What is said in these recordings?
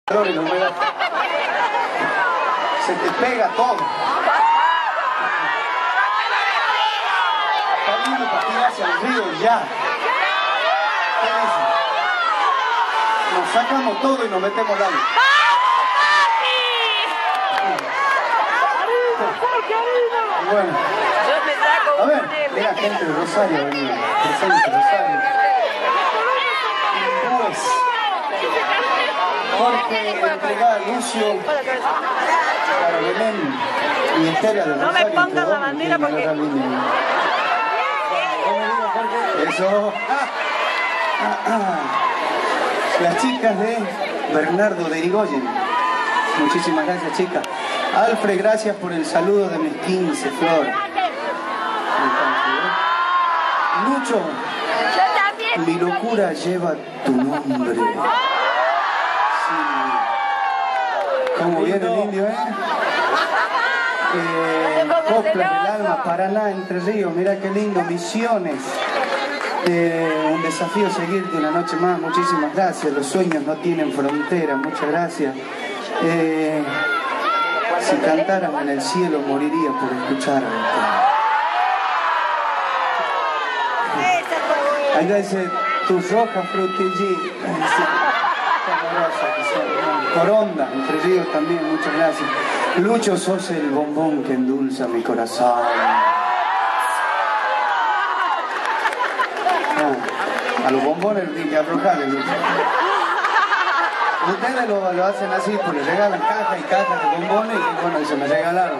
Y la humedad. Se te pega todo. Está lindo para tirarse al río ya. ¿Qué dicen? Nos sacamos todo y nos metemos al agua. Bueno, a ver, mira gente de Rosario venía, presente Rosario. Pues, Jorge entregaba a Lucio para Belén y entera de Rosario. No me pongas la bandera porque... Eso. Las chicas de Bernardo de Irigoyen. Muchísimas gracias, chicas. Alfred, gracias por el saludo de mis 15, Flor. Lucho, mi locura lleva tu nombre. Sí. ¿Cómo viene el indio, Coplas del Alma, Paraná, Entre Ríos, mira qué lindo, Misiones. Un desafío seguirte una noche más, muchísimas gracias. Los sueños no tienen frontera, muchas gracias. Si cantaran en el cielo moriría por escuchar. Acá dice, tus rojas frutillitas. Coronda, Entre Ríos también, muchas gracias. Lucho, sos el bombón que endulza mi corazón. A los bombones tienen que aflojarles, Lucho. Ustedes lo hacen así, pues les regalan cajas y cajas de bombones y bueno, y se me regalaron.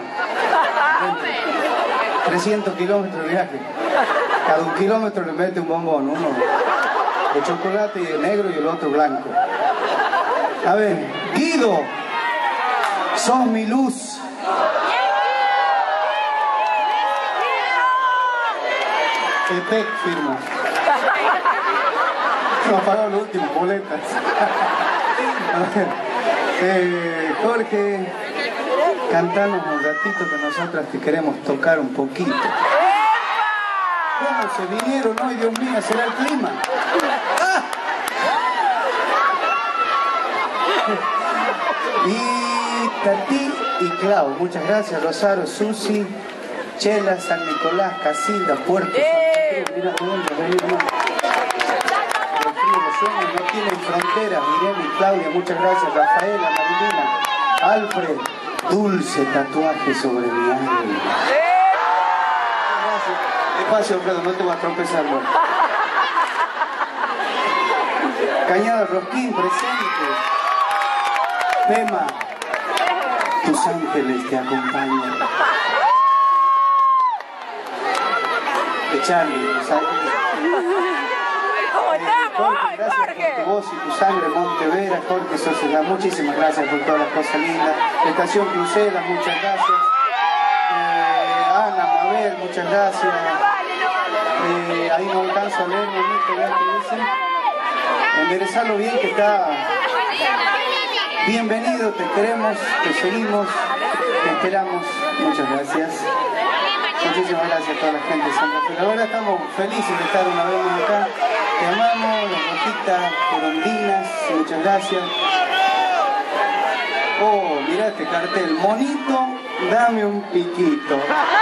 300 kilómetros de viaje. Cada 1 kilómetro le mete un bombón, uno de chocolate y de negro y el otro blanco. A ver, Guido, sos mi luz. EPEC firma. No pagado los últimos boletas. A ver, Jorge, cantanos un ratito que nosotras te queremos tocar un poquito. ¿Cómo se vinieron hoy, Dios mío? ¿Será el clima? ¡Ah! Y Tati y Clau, muchas gracias. Rosario, Susi, Chela, San Nicolás, Casilda, Puerto San Cruz. Mira, los sueños no tienen fronteras. Irene y Claudia, muchas gracias. Rafaela, Marilina, Alfred, dulce tatuaje sobre mi alma. Gracias. Despacio, Alfredo, no te vas a tropezar. ¿No? Cañada Rosquín, presente. Pema, tus ángeles te acompañan. Charlie, tus ángeles. Jorge, gracias por tu voz y tu sangre, Montevera. Jorge Sociedad, muchísimas gracias por todas las cosas lindas. Estación Crucela, muchas gracias. Ana, Mabel, muchas gracias. Ahí no alcanzo a leer, bonito, vean qué dicen. Enderezarlo bien, que está. Bienvenido, te queremos, te seguimos, te esperamos. Muchas gracias. Muchísimas gracias a toda la gente de Santa Fe. La verdad estamos felices de estar una vez más acá. Te amamos, las rojitas, corondinas, muchas gracias. Oh, mira este cartel. Monito, dame un piquito.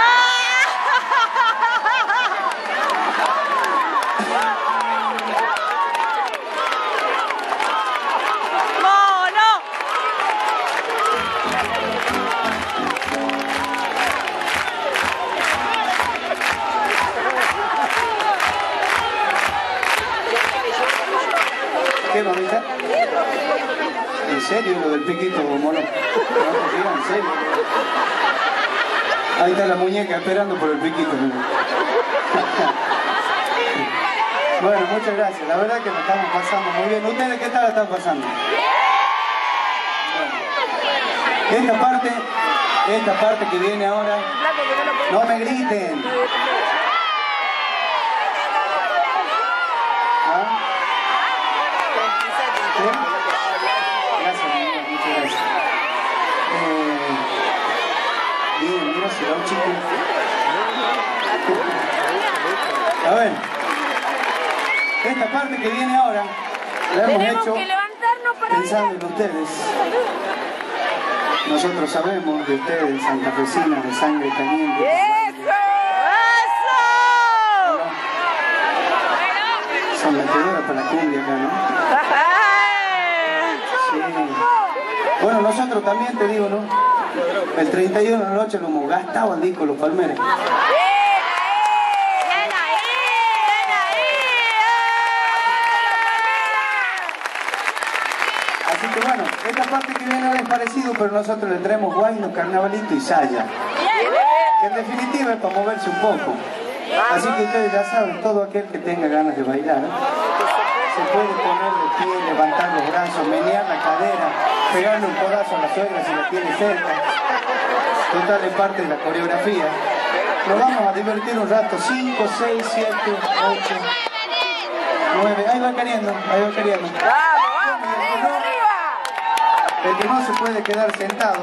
¿Qué, mamita? ¿En serio lo del piquito, mono? No te digas, en serio. Ahí está la muñeca esperando por el piquito. Bueno, muchas gracias. La verdad que me estamos pasando muy bien. ¿Ustedes qué tal la están pasando? Bueno. Esta parte que viene ahora, no me griten. Gracias, muchas gracias. Bien, mira, será un chico. A ver, esta parte que viene ahora, la hemos Tenemos hecho. Que levantarnos pensando en ustedes. Nosotros sabemos de ustedes, santafesinas de sangre caliente. ¡Eso! Son metedoras para la cumbia acá, ¿no? Sí. Bueno, nosotros también, te digo, ¿no? El 31 de la noche lo hemos gastado el disco Los Palmeres. Así que bueno, esta parte que viene ahora es parecido, pero nosotros le traemos guayno, carnavalito y saya. Que en definitiva es para moverse un poco. Así que ustedes ya saben, todo aquel que tenga ganas de bailar, se puede poner de pie, levantar los brazos, menear la cadera, pegarle un codazo a la suegra si la tiene cerca. Total, es parte de la coreografía. Nos vamos a divertir un rato, 5, 6, 7, 8, 9, ahí va queriendo, ahí va queriendo. El que no se puede quedar sentado.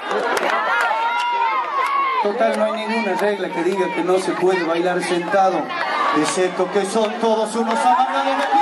Total, no hay ninguna regla que diga que no se puede bailar sentado, excepto que son todos unos amargados de